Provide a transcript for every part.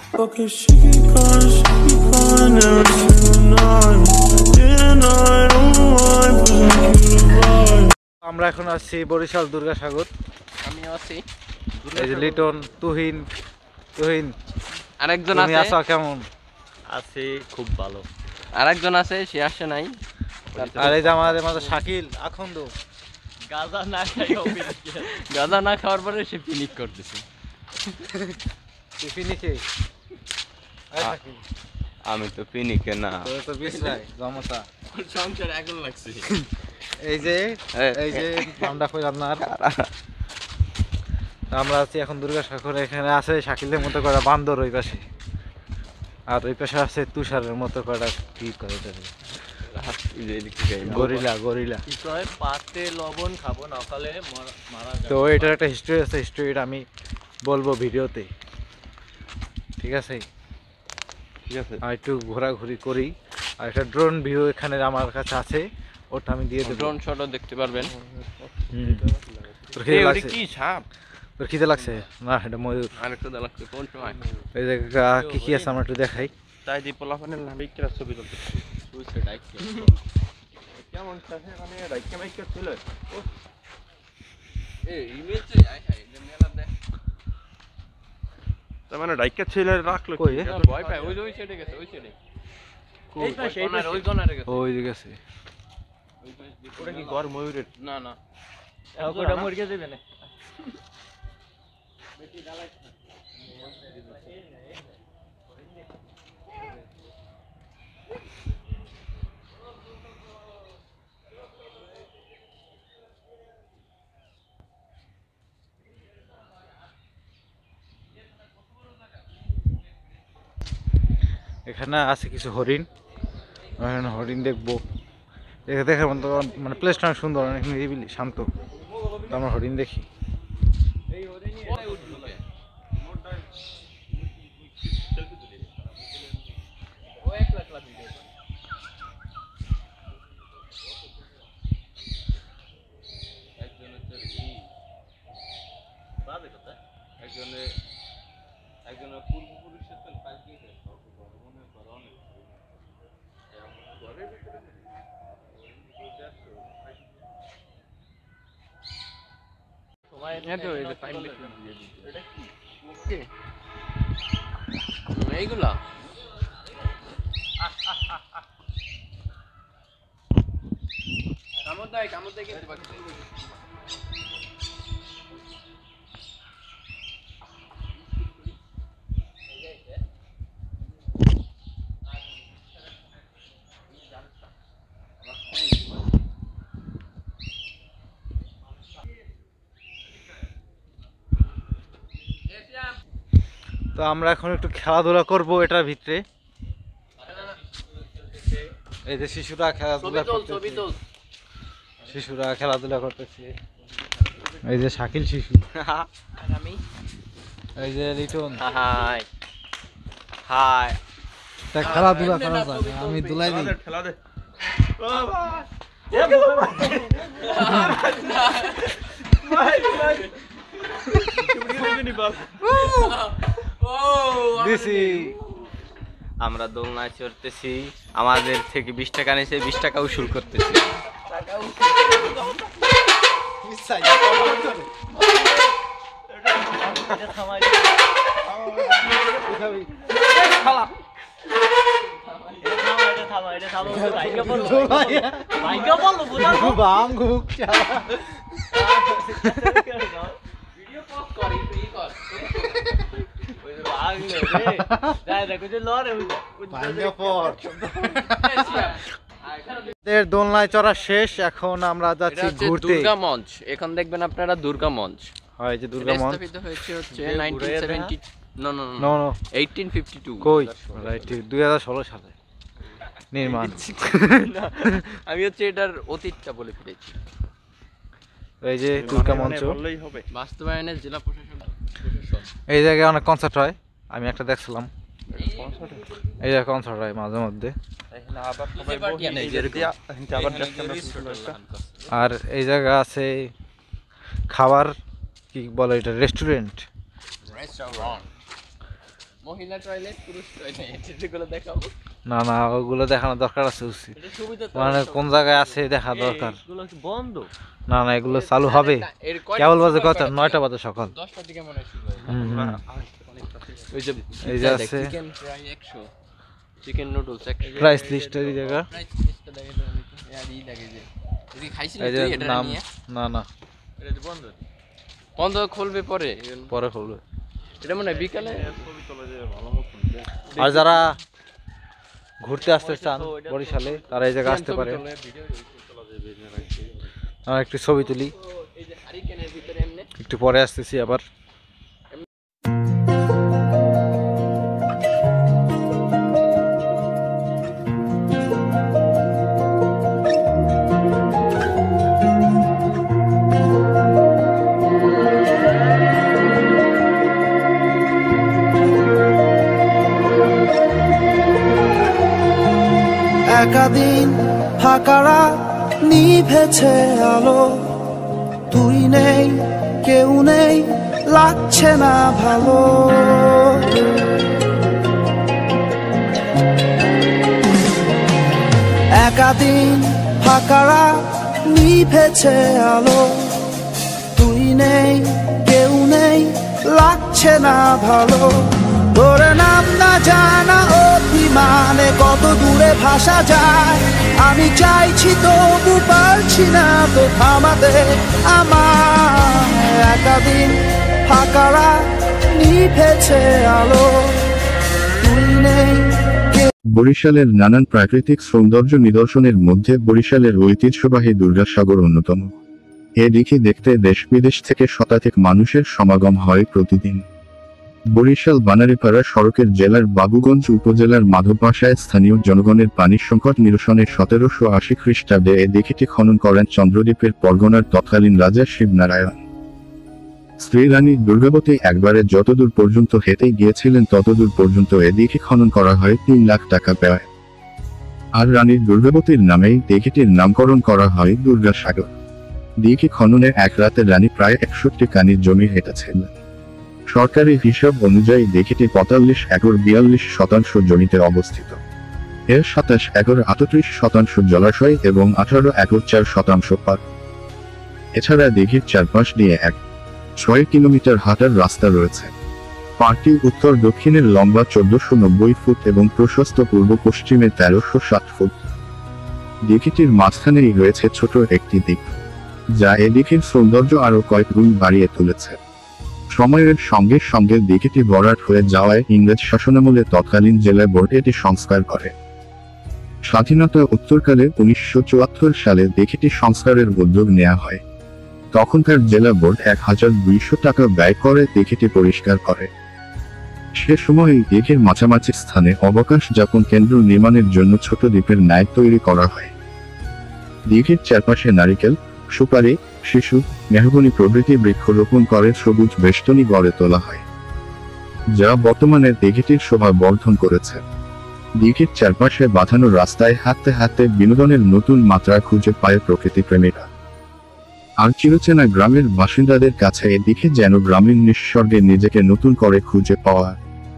Okay, she keep calling every single night. And I don't mind pushing you to ride. আমরা এখন আছি বরিশাল দুর্গাসাগর। আমিও আছি। এই যে লিটন, তুহিন আরেকজন তুমি আছে। আছো কেমন? আছি খুব ভালো। আরেকজন আছে, সে আসে নাই। আর এই যে আমাদের মাঝে শাকিল আখন্দ। গাঁজা না খাই গাঁজা না খাওয়ার পরে সে পিকনিক করতেছে। টিফিনিকে আমি তো পিনিকে না, তো বিশ্রাই জমতা সংসার আগুন লাগছে। এই যে নামটা কই আপনার? আমরা আছি এখন দুর্গাসাগর। এখানে আছে শাকিলের মতো করা বান্দর ওই পাশে, আর ওই পাশে আছে তুষারের মতো করা কি করে গরিলা। পাতে লবণ খাবো না খালে মারা তো এটার একটা হিস্ট্রি আছে, হিস্ট্রিটা আমি বলবো ভিডিওতে, ঠিক আছে? আর একটু ঘোরাঘুরি করি। আর একটা ড্রোন ভিউ এখানে আমার কাছে আছে, ওটা আমি দিয়ে দেবো। ড্রোন শটও দেখতে পারবেন। তোর খিদে লাগছে? কি সাপ? তোর খিদে লাগছে? না, এটা ময়ূর। আরেকটু দা লাগছে কোন সময়? এই যে কি কি আছে আমরা একটু দেখাই। তাই দি পোলাপানের নাবিকরা ছবি তুলতে বুঝছে ডাইক কেমন থাকে মানে ডাইক মাইক ছিল। এই ইমেজে আই হাই এটা মেলা দে। তার মানে ডাইকা ছিল রাখলো কই ভয় পায়। ওই সাইডে গেছে, ওই সাইডে। এই পাশে ওই কোণারে গেছে। ওই দিকে আছে। ওটা কি ঘর ময়ূরের? না না, ওটা মুরগি দেবে না। এখানে আছে কিছু হরিণ, হরিণ দেখবো। দেখার মতো মানে প্লেসটা অনেক সুন্দর, অনেক নিরিবিলি শান্ত। তো আমরা হরিণ দেখি। একজনের পূর্বপুরুষের তো পাইকি মনে করো অনেক ঘরের ভিতরে এইগুলা কামড় দেয় কিন্তু বাকি তো আমরা এখন একটু খেলাধুলা করব এটার ভিতরে। এই যে শিশুরা খেলাধুলা করতেছে। এই যে শাকিল শিশু, এই যে লিটন। হাই হাই, তা খেলাধুলা করা যায়, আমি দুলাই দিই। খেলা দে আমরা দোলনায় চড়তেছি, আমাদের থেকে 20 টাকা নিয়েছে, 20 টাকা উসুল করতেছি। দোলনায় চড়া শেষ, এখন আমরা যাচ্ছি ঘুরতে। দুর্গা মঞ্চ, এখন দেখবেন আপনারা দুর্গা মঞ্চ। হয় যে দুর্গা মঞ্চ স্থাপিত হয়েছে হচ্ছে 1970 নো 1852 কই রাইট 2016 সালে নির্মাণ। আমি হচ্ছে এটার অতীতটা বলে ফেলেছি। এই যে দুর্গা মঞ্চ বাস্তবায়নের জেলা প্রশাসন। এই জায়গায় অনেক কনসার্ট হয়, আমি একটা দেখছিলাম। এই জায়গায় কনসার্ট হয় মাঝে মধ্যে। আর এই জায়গা আছে খাবার কি বলে এটা, রেস্টুরেন্ট। মহিলা টয়লেট পুরুষ টয়লেট এগুলো দেখাবো। না না, ওগুলো দেখানোর দরকার আছে উচিত, এটা সুবিধা তো মানে কোন জায়গায় আছে দেখা দরকার। এগুলো কি বন্ধ? না না, এগুলো চালু হবে। কেবল বাজে কত? 9টা বাজে সকাল। 10টার দিকে মনে হয় শুরু হয়। ওই যে এই যে আছে chicken fry 100, chicken noodles price লিস্টের এই জায়গা। প্রাইস লিস্টটা দেখে তো অনেক আর ই লাগে যে যদি খাইছিস এই যে তুই এটা নাম, নিয়ে না না এটা যে বন্ধ বন্ধ খুলবে পরে। পরে খুলবে। এটা মনে হয় বিকালে ছবি তোলা যায় ভালো মতো। আর যারা ঘুরতে আসতে চান বরিশালে, তারা এই জায়গায় আসতে পারে। আমরা একটু ছবি তুলি, এই যে হারিকেনের ভিতরে এমনি একটু পরে আসতেছি আবার। একাদিন ফাঁকারা নিভেছে আলো, তুই নেই কেউ নেই লাগছে না ভালো। একাদিন ফাঁকারা নিভেছে আলো, তুই নেই কেউ নেই লাগছে না ভালো। ধরে নাম না জানা অভিমানে কত দূরে ভাসা যায়, আমি চাইছি তবু পারছি না তো থামাতে আমার। একাদিন ফাঁকারা নিভেছে আলো, তুই নেই। বরিশালের নানান প্রাকৃতিক সৌন্দর্য নিদর্শনের মধ্যে বরিশালের ঐতিহ্যবাহী দুর্গাসাগর অন্যতম। এ দিকে দেখতে দেশ বিদেশ থেকে শতাধিক মানুষের সমাগম হয় প্রতিদিন। বরিশাল বানারীপাড়া সড়কের জেলার বাবুগঞ্জ উপজেলার মাধববাসায় স্থানীয় জনগণের পানির সংকট নিরসনে 1780 খ্রিস্টাব্দে এ দিঘিটি খনন করেন চন্দ্রদ্বীপের পরগনার তৎকালীন রাজা শিবনারায়ণ। স্ত্রী রানী দুর্গাবতী একবারে যতদূর পর্যন্ত হেঁটে গিয়েছিলেন ততদূর পর্যন্ত এ দিঘি খনন করা হয় 3 লাখ টাকা ব্যয়। আর রানী দুর্গাবতীর নামেই দিঘিটির নামকরণ করা হয় দুর্গাসাগর। দিঘি খননে এক রাতে রানী প্রায় 61 কানি জমি হেঁটেছিলেন। সরকারি হিসাব অনুযায়ী দিঘিটি 45 একর 42% জমিতে অবস্থিত। এর 27 একর 38% জলাশয় এবং 18 একর 4% পার্ক। এছাড়া দিঘির চারপাশ দিয়ে 6 কিলোমিটার হাঁটার রাস্তা রয়েছে। পার্কটি উত্তর দক্ষিণের লম্বা 1490 ফুট এবং প্রশস্ত পূর্ব পশ্চিমে 1360 ফুট। দিঘিটির মাঝখানেই রয়েছে ছোট একটি দ্বীপ, যা এ দিঘির সৌন্দর্য আরো কয়েক গুণ বাড়িয়ে তুলেছে। সময়ের সঙ্গে সঙ্গে দিঘিটি ভরাট হয়ে যাওয়ায় ইংরেজ শাসনামলে তৎকালীন জেলা বোর্ড এটি সংস্কার করে। স্বাধীনতা উত্তরকালে 1974 সালে দিঘিটি সংস্কারের উদ্যোগ নেওয়া হয়। তখনকার জেলা বোর্ড 1200 টাকা ব্যয় করে দিঘিটি পরিষ্কার করে। সে সময় দিঘির মাঝামাঝি স্থানে অবকাশ যাপন কেন্দ্র নির্মাণের জন্য ছোট দ্বীপের ন্যায় তৈরি করা হয়। দিঘির চারপাশে নারিকেল, সুপারি, শিশু, মেহগনি প্রভৃতি বৃক্ষরোপণ করে সবুজ বেষ্টনী গড়ে তোলা হয়, যা বর্তমানে দিঘিটির শোভা বর্ধন করেছে। দিঘির চারপাশে বাঁধানো রাস্তায় হাঁটতে হাঁটতে বিনোদনের নতুন মাত্রা খুঁজে পায় প্রকৃতি প্রেমীরা। আর চিরচেনা গ্রামের বাসিন্দাদের কাছে এ দিঘি যেন গ্রামীণ নিঃস্বর্গে নিজেকে নতুন করে খুঁজে পাওয়া।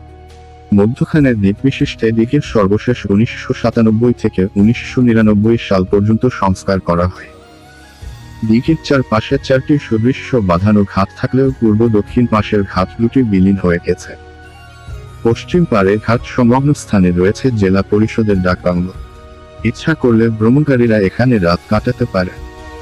মধ্যখানে দ্বীপবিশিষ্ট এ দিঘির সর্বশেষ 1997 থেকে 1999 সাল পর্যন্ত সংস্কার করা হয়। দিঘির চারপাশে 4টি সুদৃশ্য বাঁধানো ঘাট থাকলেও পূর্ব দক্ষিণ পাশের ঘাট দুটি বিলীন হয়ে গেছে। পশ্চিম পাড়ে ঘাট সংলগ্ন স্থানে রয়েছে জেলা পরিষদের ডাকবাংলো। ইচ্ছা করলে ভ্রমণকারীরা এখানে রাত কাটাতে পারে।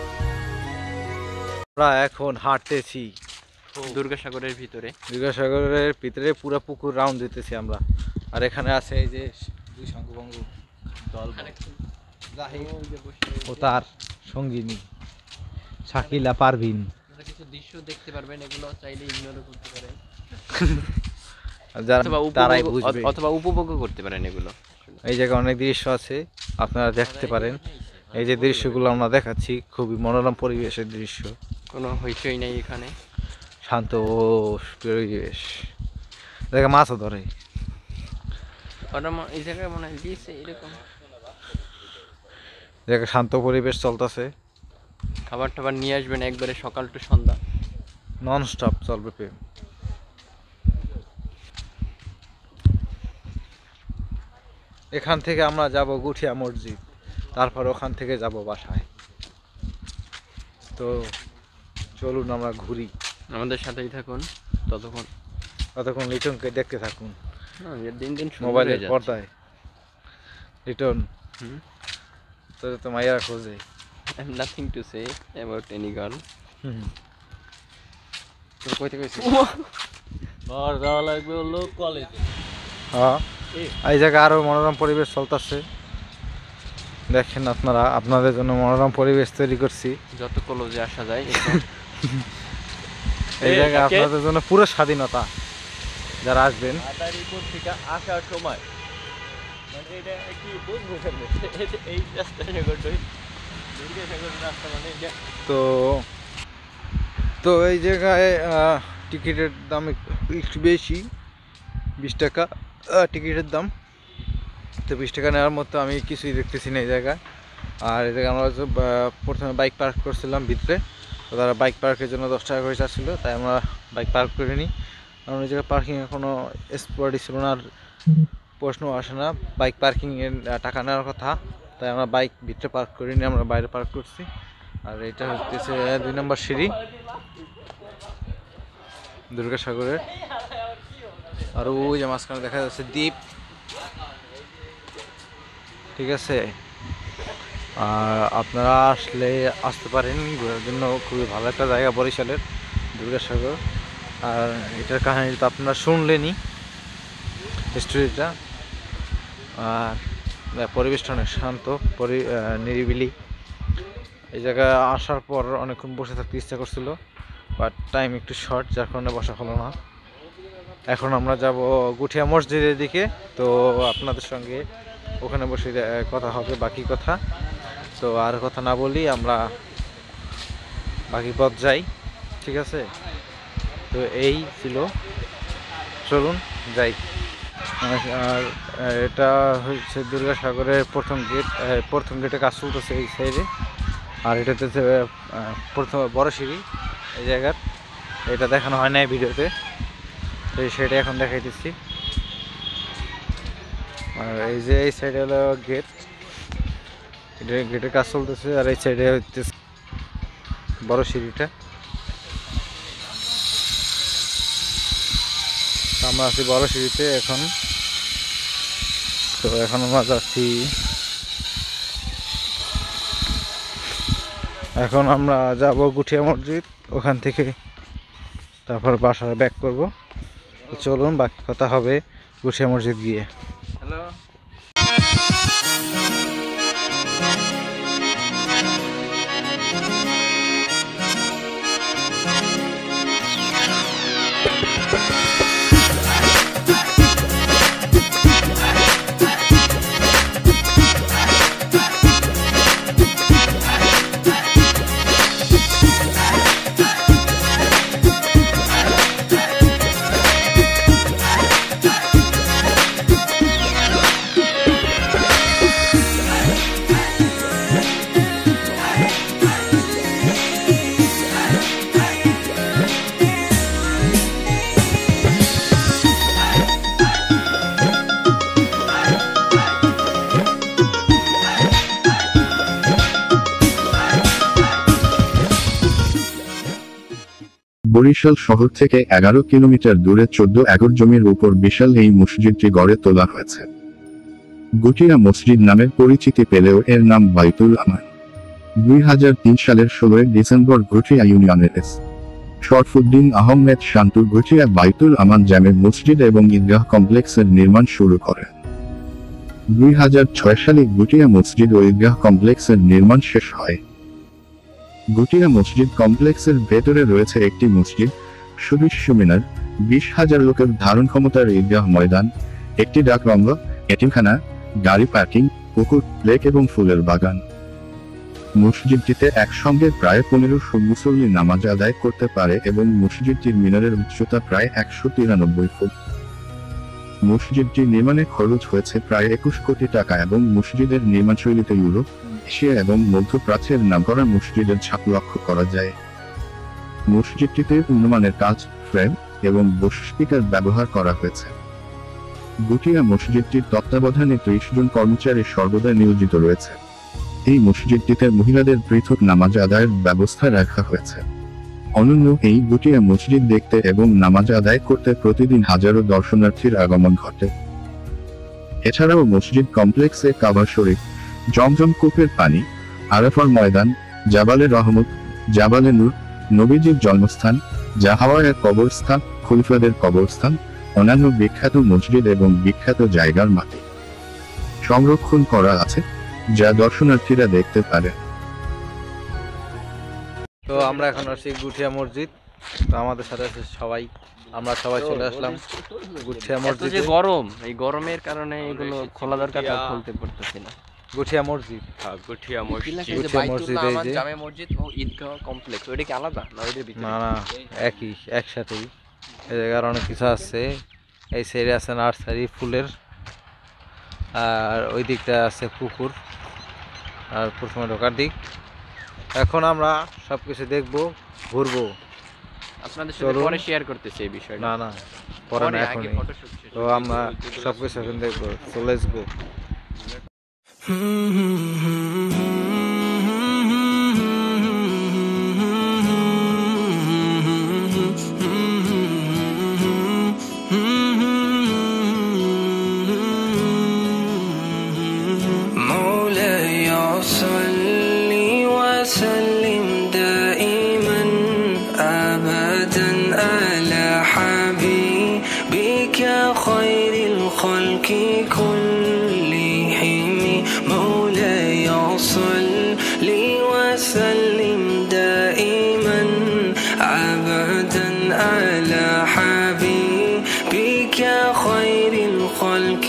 আমরা এখন হাঁটতেছি দুর্গাসাগরের ভিতরে। দুর্গাসাগরের ভিতরে পুরো পুকুর রাউন্ড দিতেছি আমরা। আর এখানে আছে এই যে দুই শঙ্কুভঙ্গু দল ও তার সঙ্গিনী শাকিলা পারভিন। কিছু দৃশ্য দেখতে পারবেন, এগুলো চাইলে ইগনোরও করতে পারেন, যারা তারাই বুঝবে, অথবা উপভোগও করতে পারেন এগুলো। এই জায়গায় অনেক দৃশ্য আছে, আপনারা দেখতে পারেন। এই যে দৃশ্যগুলো আমরা দেখাচ্ছি, খুবই মনোরম পরিবেশের দৃশ্য, কোনো হইচই নেই এখানে, শান্ত পরিবেশ। দেখে মাছও ধরে। এই জায়গায় মনে হয় দিয়েছে এরকম দেখে শান্ত পরিবেশ চলতেছে। খাবার টাবার নিয়ে আসবেন একবারে সকাল টু সন্ধ্যা, নন স্টপ চলবে প্রেম। এখান থেকে আমরা যাব গুঠিয়া মসজিদ, তারপর ওখান থেকে যাব বাসায়। তো চলুন আমরা ঘুরি, আমাদের সাথেই থাকুন ততক্ষণ। লিটনকে দেখতে থাকুন দিন দিন মোবাইলের পর্দায়। লিটন, তোর তো মাইয়ারা খোঁজে। I have nothing to say about any girl. তোর কইতে কইছি ঘর যাওয়া লাগবে হলো কলেজে। হ্যাঁ, এই জায়গায় আরো মনোরম পরিবেশ চলতেছে। দেখেন আপনারা, আপনাদের জন্য মনোরম পরিবেশ তৈরি করছি। যত কলেজে আসা যায় এই জায়গায় আপনাদের জন্য পুরো স্বাধীনতা। যারা আসবেন মাদারীপুর থেকে আসার সময় মানে এটা কি বুঝবো কেমনে? এই রাস্তা দুর্গাসাগর রাস্তা মানে এটা। তো এই জায়গায় টিকিটের দাম একটু বেশি, 20 টাকা টিকিটের দাম। তো 20 টাকা নেওয়ার মতো আমি কিছুই দেখতেছি না এই জায়গায়। আর এই জায়গায় আমরা প্রথমে বাইক পার্ক করছিলাম ভিতরে, তো তারা বাইক পার্কের জন্য 10 টাকা করে চাচ্ছিল, তাই আমরা বাইক পার্ক করে নিই। কারণ ওই জায়গায় পার্কিংয়ে কোনো স্পটই ছিল না, আর প্রশ্ন আসে না বাইক পার্কিংয়ের টাকা নেওয়ার কথা, তাই আমরা বাইক ভিতরে পার্ক করিনি, আমরা বাইরে পার্ক করছি। আর এটা হচ্ছে 2 নম্বর সিঁড়ি দুর্গাসাগরের। আর ওই যে মাঝখানে দেখা যাচ্ছে দ্বীপ, ঠিক আছে। আর আপনারা আসতে পারেন ঘোরার জন্য, খুবই ভালো একটা জায়গা বরিশালের দুর্গাসাগর। আর এটার কাহিনী তো আপনারা শুনলেনই, হিস্টোরিটা। আর পরিবেশটা অনেক শান্ত, নিরিবিলি। এই জায়গায় আসার পর অনেকক্ষণ বসে থাকতে ইচ্ছা করছিল, বাট টাইম একটু শর্ট, যার কারণে বসা হলো না। এখন আমরা যাব গুঠিয়া মসজিদের দিকে, তো আপনাদের সঙ্গে ওখানে বসে কথা হবে বাকি কথা। তো আর কথা না বলি, আমরা বাকি পথ যাই, ঠিক আছে। তো এই ছিল, চলুন যাই। আর এটা হচ্ছে দুর্গাসাগরের প্রথম গেটে কাজ চলতেছে এই সাইডে। আর এটাতে প্রথম বড় সিঁড়ি এই জায়গার, এটা দেখানো হয় না এই ভিডিওতে, তো সেটা এখন দেখাইতেছি। আর এই যে এই সাইডে হলো গেট, গেটের কাজ চলতেছে। আর এই সাইডে হচ্ছে বড় সিঁড়িটা। আমরা আছি বড় সিঁড়িতে এখন। তো এখন আমরা যাচ্ছি, এখন আমরা যাব গুঠিয়া মসজিদ, ওখান থেকে তারপর বাসায় ব্যাক করব। তো চলুন বাকি কথা হবে গুঠিয়া মসজিদ গিয়ে। হ্যালো, বরিশাল শহর থেকে 11 কিলোমিটার দূরে 14 একর জমির উপর বিশাল এই মসজিদটি গড়ে তোলা হয়েছে। গুঠিয়া মসজিদ নামে পরিচিতি পেলেও এর নাম বাইতুল আমান। 2003 সালের 16 ডিসেম্বর গুঠিয়া ইউনিয়নের শরফুদ্দিন আহমেদ শান্তু গুঠিয়া বাইতুল আমান জামে মসজিদ এবং ঈদগাহ কমপ্লেক্সের নির্মাণ শুরু করেন। 2006 সালে গুঠিয়া মসজিদ ও ঈদগাহ কমপ্লেক্সের নির্মাণ শেষ হয়। গুঠিয়া মসজিদ কমপ্লেক্সের ভেতরে রয়েছে একটি মসজিদ, সুদৃশ্য মিনার, 20,000 লোকের ধারণ ক্ষমতার ঈদগাহ ময়দান, একটি ডাকবাংলো, এতিমখানা, গাড়ি পার্কিং, পুকুর, লেক এবং ফুলের বাগান। মসজিদটিতে একসঙ্গে প্রায় 1500 মুসল্লি নামাজ আদায় করতে পারে এবং মসজিদটির মিনারের উচ্চতা প্রায় 193 ফুট। মসজিদটি নির্মাণে খরচ হয়েছে প্রায় 21 কোটি টাকা এবং মসজিদের নির্মাণশৈলীতে ইউরোপ, এশিয়া এবং মধ্যপ্রাচ্যের নামকরা মসজিদের ছাপ লক্ষ্য করা যায়। মসজিদটিতে উন্নমানের কাজ, ফ্রেম এবং স্পিকার ব্যবহার করা হয়েছে। গুটিয়া মসজিদটির তত্ত্বাবধানে 30 জন কর্মচারী সর্বদা নিয়োজিত রয়েছে। এই মসজিদটিতে মহিলাদের পৃথক নামাজ আদায়ের ব্যবস্থা রাখা হয়েছে। অনন্য এই গুটিয়া মসজিদ দেখতে এবং নামাজ আদায় করতে প্রতিদিন হাজারো দর্শনার্থীর আগমন ঘটে। এছাড়াও মসজিদ কমপ্লেক্সে কাবা শরীফ, জমজম কূপের পানি, আরাফার ময়দান, জাবালে রহমত, জাবালে নূর, নবীজির জন্মস্থান, জাহাওয়ায়ের কবরস্থান, খলিফাদের কবরস্থান, অন্যান্য বিখ্যাত মসজিদ এবং বিখ্যাত জায়গার মাটি সংরক্ষণ করা আছে, যা দর্শনার্থীরা দেখতে পারে। তো আমরা এখন আসছি গুঠিয়া মসজিদ। তো আমাদের সাথে আছে সবাই, আমরা সবাই চলে আসলাম গুঠিয়া মসজিদ। যে গরম, এই গরমের কারণে এগুলো খোলা দরকার, খুলতে পারতেছি না। গুঠিয়া মসজিদ, গুঠিয়া মসজিদ, গুঠিয়া মসজিদ, এই যে জামে মসজিদ ও ঈদগাহ কমপ্লেক্স, ওইটা কি আলাদা না ওইটার ভিতরে? না না, একই, একসাথেই। এই জায়গার অনেক কিছু আছে। এই সাইডে আছে নার্সারি ফুলের, আর ওই দিকটা আছে পুকুর, আর প্রথমে ঢোকার দিক। এখন আমরা সব কিছু দেখবো, ঘুরবো। আপনাদের সাথে পরে শেয়ার করতেছি এই বিষয়টা। না না, পরে না, এখনই। তো আমরা সব কিছু এখন দেখবো। So let's go. خير الخلق كلهم مولاي صل وسلم دائما أبدا على حبيبك خير الخلق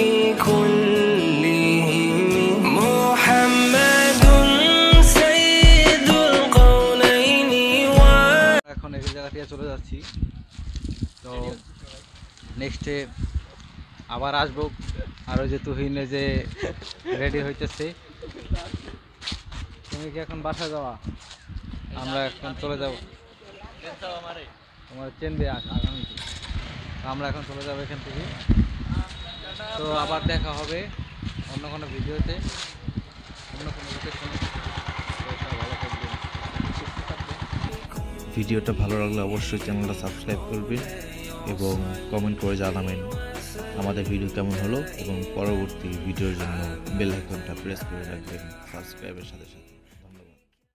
كلهم محمد سيد القولين এখন এই জায়গাতে চলে যাচ্ছি। তো নেক্সটে আবার আসবো। আর ওই যে তুহিনে যে রেডি হইতেছে, তুমি কি এখন বাসায় যাওয়া? আমরা এখন চলে যাব। তোমার চেন দিয়ে আগামীতে আমরা এখন চলে যাবো এখান থেকে। তো আবার দেখা হবে অন্য কোনো ভিডিওতে, অন্য কোনো লোকেশনে। ভালো থাকবেন, সুস্থ থাকবেন। ভিডিওটা ভালো লাগলে অবশ্যই চ্যানেলটা সাবস্ক্রাইব করবেন এবং কমেন্ট করে জানাবেন আমাদের ভিডিও কেমন হলো, এবং পরবর্তী ভিডিওর জন্য বেল আইকনটা প্রেস করে রাখবেন সাবস্ক্রাইবের সাথে সাথে।